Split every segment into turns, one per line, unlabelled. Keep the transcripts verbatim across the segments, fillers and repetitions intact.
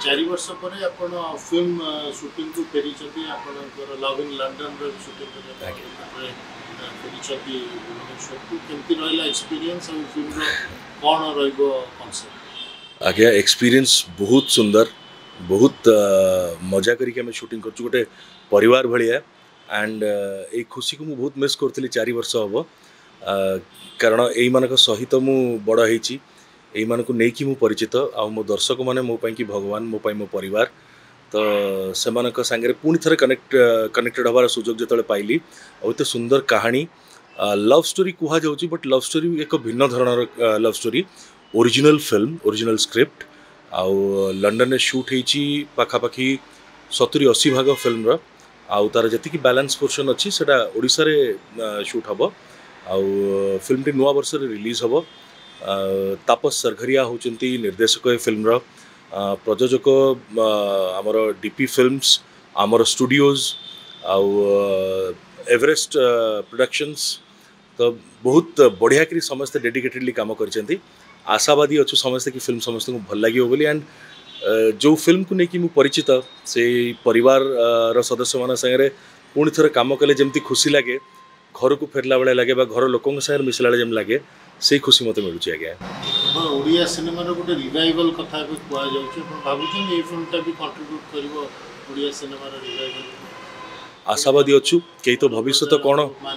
चारि वर्ष पर आपण फिल्म शूटिंग को फेरी छथि आपनकर लव इन लंडन रे शूटिंग करे फेरी छथि भुवनेश्वर को केमति रहला एक्सपीरियंस और फिल्म रो कोन रहइबो कांसेप्ट
आज्ञा एक्सपीरियंस बहुत सुंदर बहुत मजा करी के हम शूटिंग करछु गोटे परिवार भलिया एंड ए खुशी को मु बहुत मिस करथली चारि वर्ष हबो कारण एई मानक सहित मु बड़ हेची एई मानक नेकी मु परिचित आ मो दर्शक माने मो पई कि भगवान मो पई मो परिवार तो से मानक संगे पुनी थरे कनेक्ट कनेक्टेड हबार सुजोग जतले पाइली आ एते सुंदर कहानी लव स्टोरी कुहा जाउची बट लव स्टोरी एक भिन्न धरणर love story original film original script आउ लंडन में शूट होती पाखापाखि सतुरी अशी भाग फिल्म रो आउ तार जति बैलेंस पोर्शन अच्छी से ओडिशा रे शूट हम आउ फिल्म टी नुआ वर्ष रिलीज हम तापस सरघरिया होचंती निर्देशक ए फिल्म रो प्रयोजक आमर डीपी फिल्म्स आमर स्टूडियोज आउ एवरेस्ट प्रोडक्शंस तो बहुत बढ़िया करी समस्त डेडिकेटेडली काम करचंती आशावादी अच्छु समस्ते कि फिल्म समस्त को भल लगे बोली एंड जो फिल्म को लेकिन परिचित से परिवार रो सदस्य मान संगे पुणी थर काम कले जमती खुशी लगे घर को फेरला बेले लगे घर लोकों संगे मिसला बेले जम लगे से खुशी मत मिलुच आज्ञा
ओडिया सिनेमा रो गोटे रिवाइवल कथा को कुआ जाउछ भाबुछन ए फिल्म टा भी कंट्रीब्यूट करबो ओडिया सिनेमा रो रिवाइवल
आशावादी अच्छु कई तो भविष्य कोन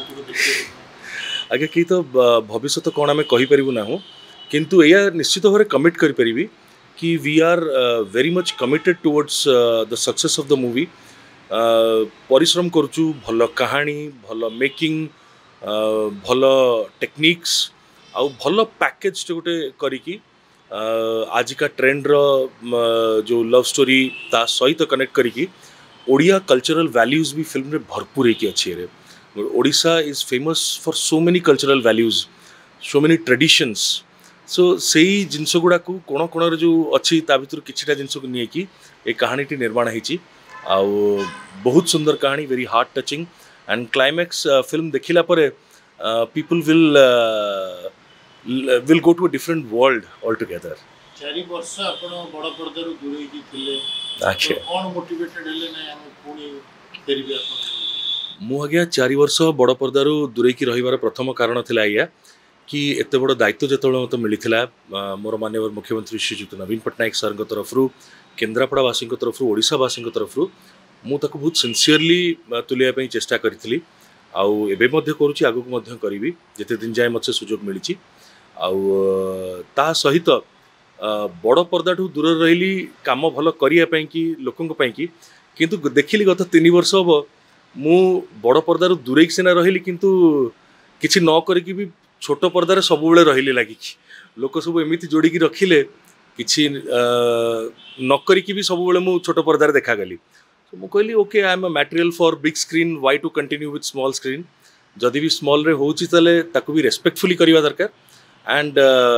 आगे कई तो भविष्य कोन हमें कहि परिबु ना हो किंतु यह निश्चित भाव कमिट करि परिबी कि we are very much committed towards the success of the movie परिश्रम करूचु भल कहानी भल मेकिंग भल टेक्निक्स आउ भल पैकेज गोटे करिकी आजिका ट्रेंड रो जो लव स्टोरी ता सहित कनेक्ट करिकी ओडिया कल्चरल वैल्यूज भी फिल्म रे भरपूर होकी अच्छी रे Odisha is famous for so many cultural values so many traditions so से जिनस गुड़ा को कोण कोण जो अच्छी ता भर किछिटा जिनस को नहीं कि ए कहानी टी निर्माण होती आउ बहुत सुंदर कहानी very heart touching and climax film देखिला परे people will will go to a different world all together
चारि वर्ष आपण बड़ पर्दा रु दूरे की थिले
अच्छा
कोन मोटिवेटेड हेले नै हम पुनी फेरबे आपण
मु आज्ञा चारि वर्ष बड़ पर्दा रु दूरे की रहिबार प्रथम कारण थिला आज्ञा कि एत बड़ दायित्व जो मत मिलता मोर माननीय मुख्यमंत्री श्रीजुक्त नवीन पट्टनायक सर तरफ केन्द्रापड़ावासी तरफ ओडिशावासी तरफ मुझे बहुत सिंसीयरली तुलिया चेष्टा करी आउ एबे मध्य करुच्ची आगक करी जिते दिन जाए मत सुजोग मिली आउ ता सहित बड़ पर्दा ठू दूर रही काम भल करने कि लोकों कि किंतु देखिली गत तीन वर्ष हम मु बड़ पर्दा दूरे सीना रही किंतु किसी न करी भी छोट पर्दार सब रही लगे लोक सब एमती जोड़ी रखिले किसी नक भी सब मु छोट पर्दार देखागली तो मुझे कहली okay I am a material for big screen why to continue with small screen जदि भी स्मॉल रे होची तले ताकू भी रेस्पेक्टफुली करवा दरकार एंड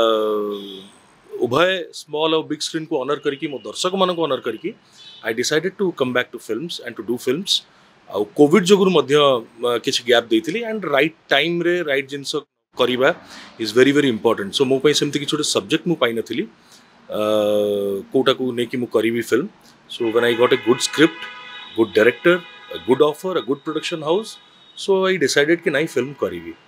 उभय स्मॉल और बिग स्क्रीन को ऑनर करके मो दर्शक मान को ऑनर करके I decided to come back to films and to do films आउ कोविड जोगुर मध्य किछि गैप देइथिली एंड राइट टाइम रे राइट जिनस करिबा is very very important so मो पई सेमति किछि सब्जेक्ट मु पाइ नथिली कोटा को नेकी मु करिबी film so when I got a good script good director a good offer a good production house so I decided कि नाइ फिल्म करिबी।